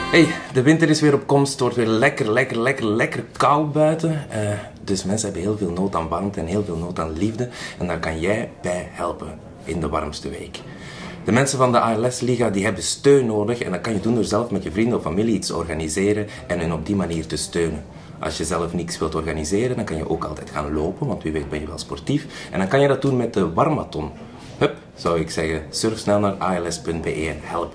Hey, de winter is weer op komst. Het wordt weer lekker koud buiten. Dus mensen hebben heel veel nood aan warmte en heel veel nood aan liefde. En daar kan jij bij helpen in de warmste week. De mensen van de ALS-liga die hebben steun nodig. En dat kan je doen door zelf met je vrienden of familie iets te organiseren en hun op die manier te steunen. Als je zelf niks wilt organiseren, dan kan je ook altijd gaan lopen, want wie weet ben je wel sportief. En dan kan je dat doen met de Warmathon. Hup, zou ik zeggen, surf snel naar als.be en help.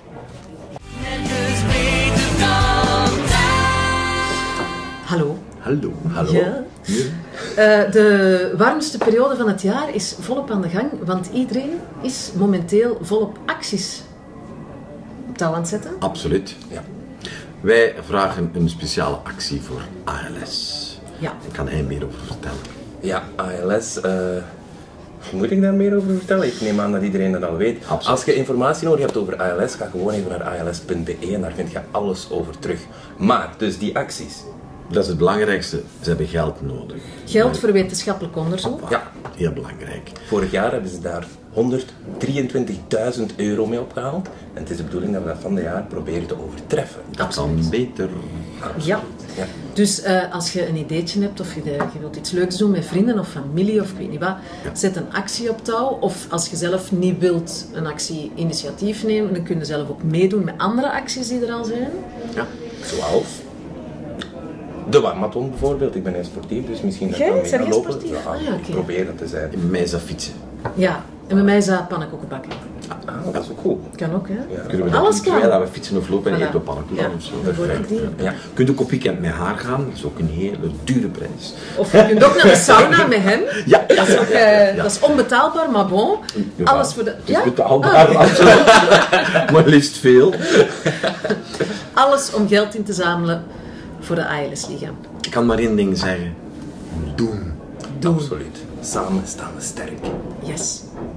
Hallo. Hallo. Hallo. Ja. De warmste periode van het jaar is volop aan de gang, want iedereen is momenteel volop acties op touw aan het zetten. Absoluut. Ja. Wij vragen een speciale actie voor ALS. Ja. Daar kan hij meer over vertellen. Ja, ALS. Moet ik daar meer over vertellen? Ik neem aan dat iedereen dat al weet. Absoluut. Als je informatie nodig hebt over ALS, ga gewoon even naar als.be en daar vind je alles over terug. Maar, dus die acties. Dat is het belangrijkste. Ze hebben geld nodig. Geld voor wetenschappelijk onderzoek. Ja, Heel belangrijk. vorig jaar hebben ze daar 123.000 euro mee opgehaald. En het is de bedoeling dat we dat van de jaar proberen te overtreffen. Dat kan beter. Ja. Ja. Dus als je een ideetje hebt of je wilt iets leuks doen met vrienden of familie of ik weet niet wat, zet een actie op touw. Of als je zelf niet wilt een actie-initiatief nemen, dan kun je zelf ook meedoen met andere acties die er al zijn. Ja. Zoals? De Warmathon bijvoorbeeld. Ik ben heel sportief, dus misschien dat ik Jij? kan mee Zijn gaan jij lopen. sportief? Ja, Ah, ja, oké. ik probeer dat te zijn. In mij is dat fietsen. Ja, en bij mij is dat pannenkoeken bakken. Ah, dat is ook cool. Kan ook, hè? Ja. Kunnen we dat Alles doen, kan. terwijl we fietsen of lopen en Voilà. eten we pannenkoeken Ja. of zo? Dat word ik Perfect. die. Ja. Kunt ook op weekend met haar gaan. Dat is ook een hele dure prijs. Of je kunt ook naar de sauna met hem. Ja, Dat is, ook, dat is onbetaalbaar, maar bon. Ja. Alles voor de... Het is Ja? betaalbaar, absoluut. Maar liefst veel. Alles om geld in te zamelen voor de ALS-liga. Ik kan maar één ding zeggen. Doen. Absoluut. Samen staan we sterk. Yes.